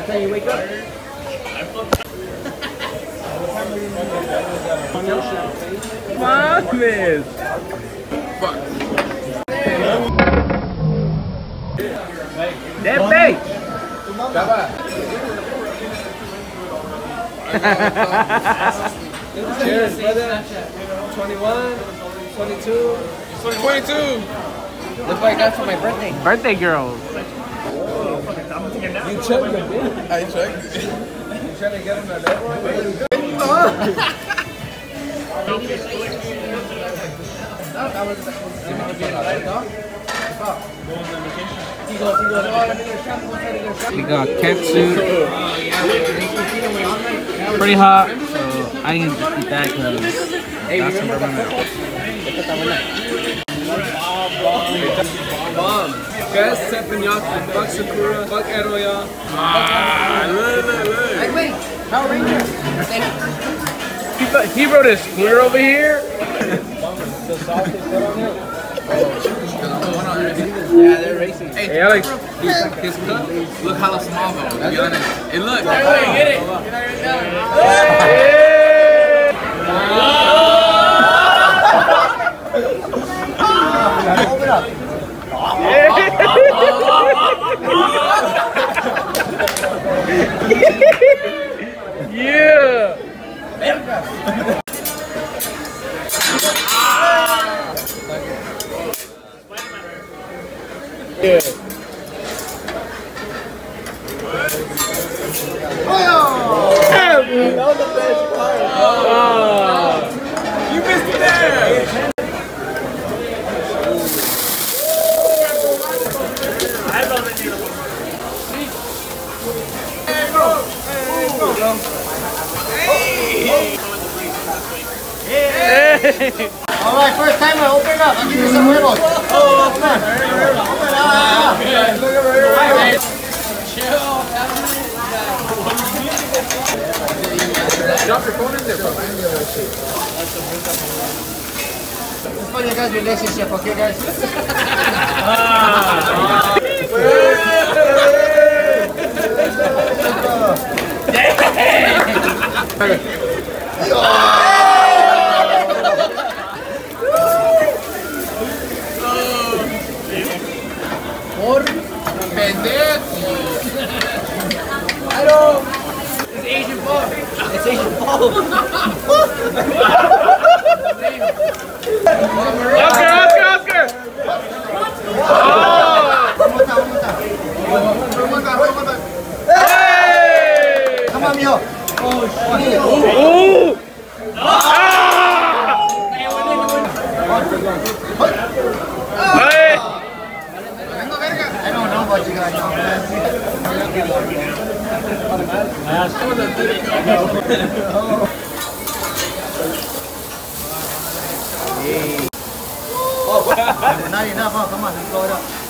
time you wake up? Mames! Fuck. That bait! Chava. Cheers, brother. 21, 22. 22. Look what I got for my birthday. Birthday girls. You checked the bill. I checked it. You trying to get him that level? We got catsuit. Pretty hot, so I didn't eat that because that's some Bomb. Best teppanyaki. Fuck Sakura. Fuck Eroya. Look. Wait. Power Ranger. He wrote a scooter over here. The sauce is put on it. Yeah, they're racing. Hey, Alex. His cup look hella small though. Hey, look. Get it. Open up. Yeah. Yeah. That was the best part. You missed it there. Alright, first time I open it up. I'll give you some ribbons. Oh, come on. Open it up. Drop your phone in there, bro. It's for you guys' relationship, okay, guys? Por pendejo. It's Asian Paul. It's Asian Paul. Oscar! Oh! One more time. Hey! Come on, mijo. Oh, shit. Ooh! Ah! Hey! I don't know what you got now, man. Not enough, huh? Come on, let's blow it up.